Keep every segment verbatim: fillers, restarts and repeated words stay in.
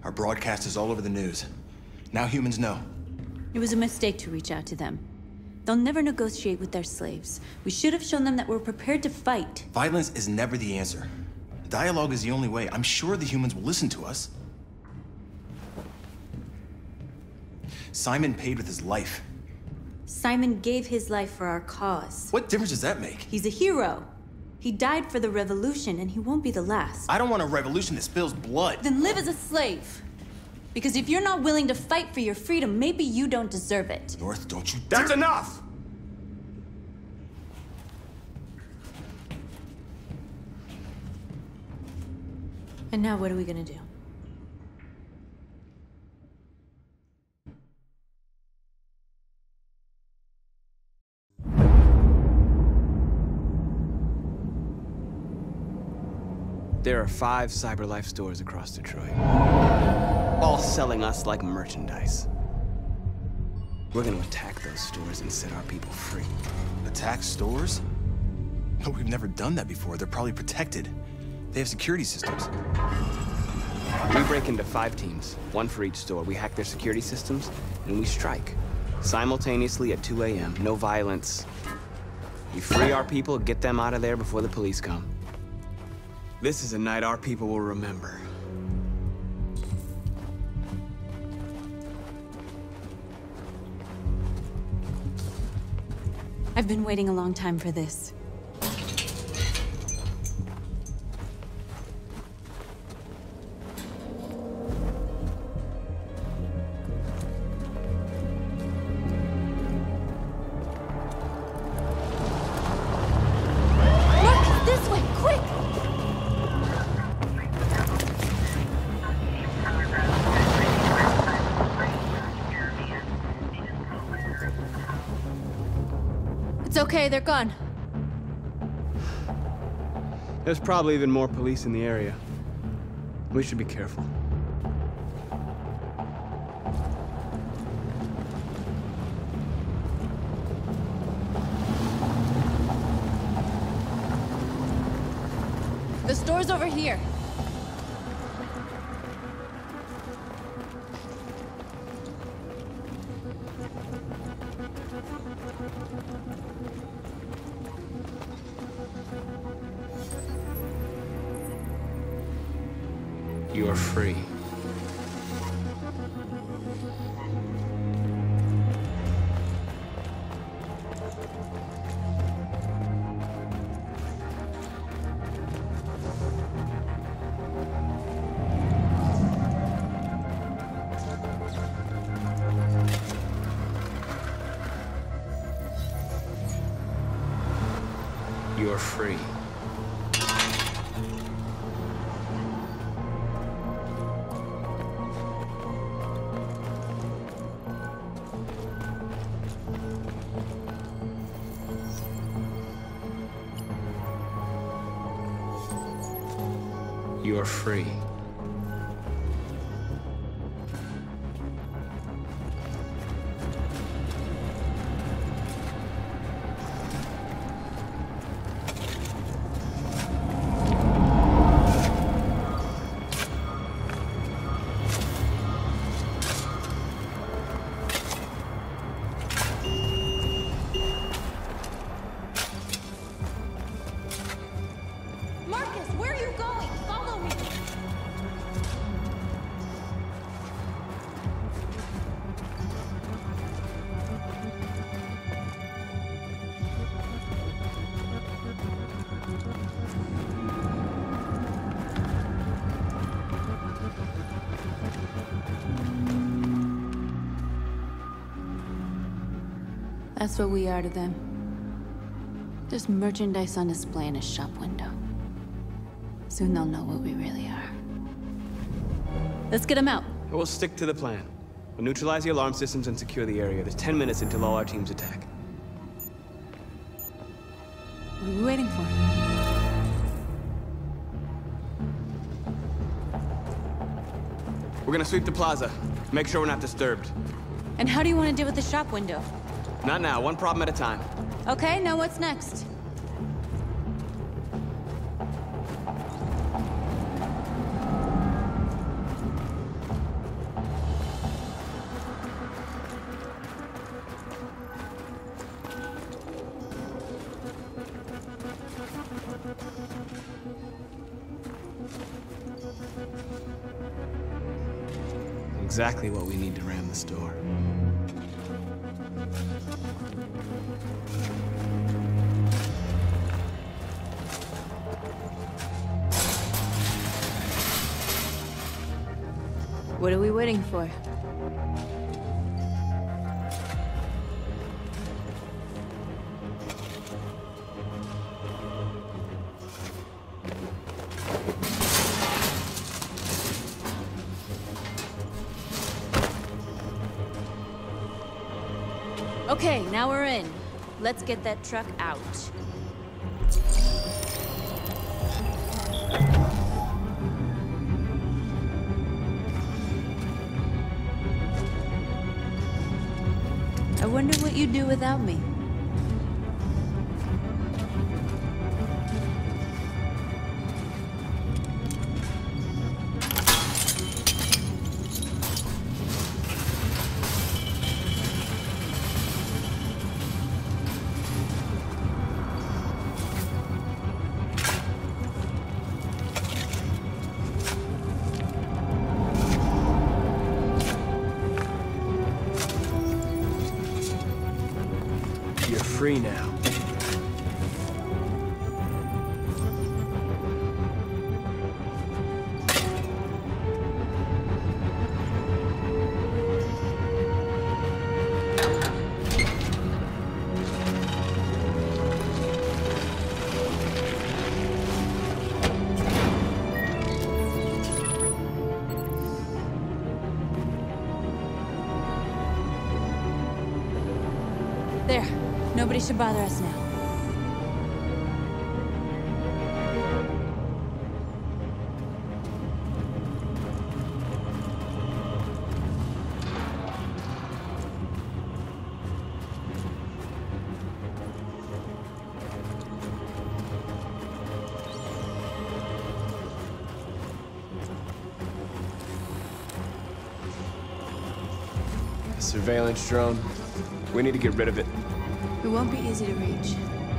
Our broadcast is all over the news. Now humans know. It was a mistake to reach out to them. They'll never negotiate with their slaves. We should have shown them that we're prepared to fight. Violence is never the answer. Dialogue is the only way. I'm sure the humans will listen to us. Simon paid with his life. Simon gave his life for our cause. What difference does that make? He's a hero. He died for the revolution, and he won't be the last. I don't want a revolution that spills blood. Then live as a slave. Because if you're not willing to fight for your freedom, maybe you don't deserve it. North, don't you... That's enough! And now what are we gonna do? There are five CyberLife stores across Detroit, all selling us like merchandise. We're gonna attack those stores and set our people free. Attack stores? No, we've never done that before. They're probably protected. They have security systems. We break into five teams, one for each store. We hack their security systems, and we strike. Simultaneously at two A M, no violence. We free our people, get them out of there before the police come. This is a night our people will remember. I've been waiting a long time for this. Okay, they're gone. There's probably even more police in the area. We should be careful. The store's over here. You are free. You are free. You are free. Marcus, where are you going? Follow me! That's what we are to them. Just merchandise on display in a shop window. Soon they'll know what we really are. Let's get them out. We'll stick to the plan. We'll neutralize the alarm systems and secure the area. There's ten minutes until all our teams attack. What are we waiting for? We're gonna sweep the plaza. Make sure we're not disturbed. And how do you want to deal with the shop window? Not now, one problem at a time. Okay, now what's next? exactly what we need to ram the store. What are we waiting for? Okay, now we're in. Let's get that truck out. I wonder what you'd do without me. You're free now. There. Nobody should bother us now. A surveillance drone. We need to get rid of it. It won't be easy to reach.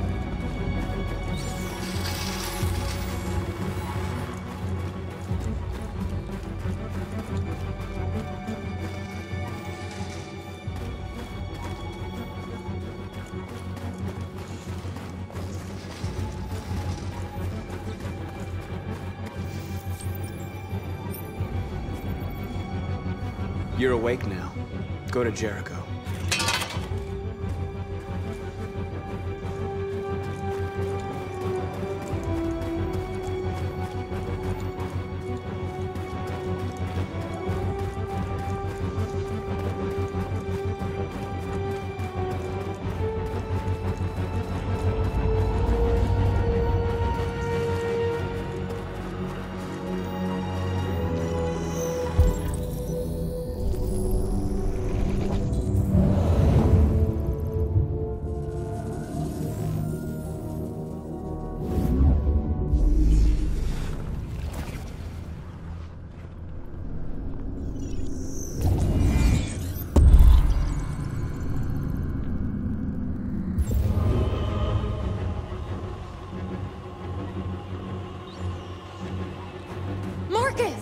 You're awake now. Go to Jericho. Marcus!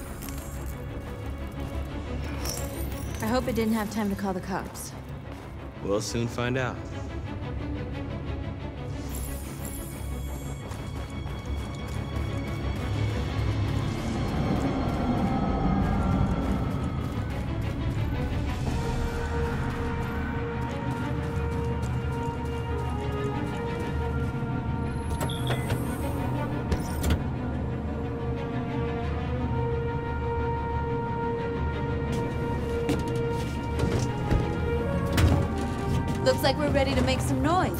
I hope it didn't have time to call the cops. We'll soon find out. Looks like we're ready to make some noise.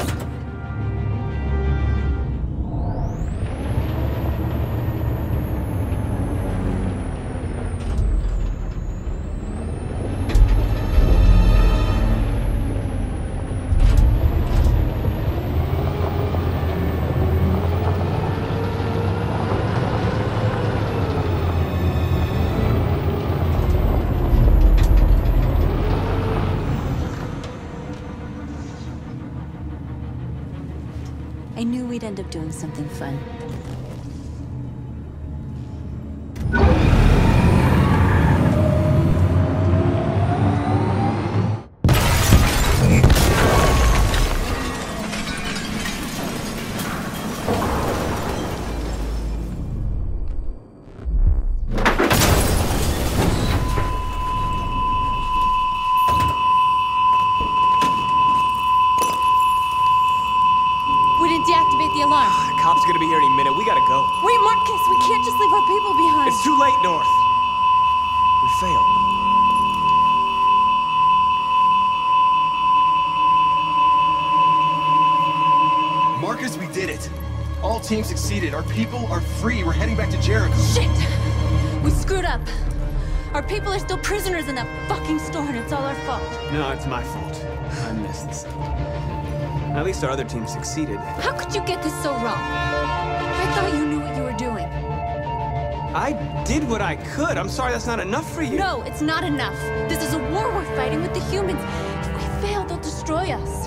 I knew we'd end up doing something fun. Deactivate the alarm. The cop's gonna be here any minute. We gotta go. Wait, Marcus, we can't just leave our people behind. It's too late, North. We failed. Marcus, we did it. All teams succeeded. Our people are free. We're heading back to Jericho. Shit! We screwed up. Our people are still prisoners in that fucking store, and it's all our fault. No, it's my fault. I messed this up. At least our other team succeeded. How could you get this so wrong? I thought you knew what you were doing. I did what I could. I'm sorry that's not enough for you. No, it's not enough. This is a war we're fighting with the humans. If we fail, they'll destroy us.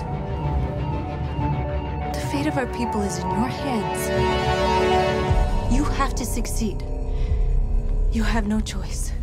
The fate of our people is in your hands. You have to succeed. You have no choice.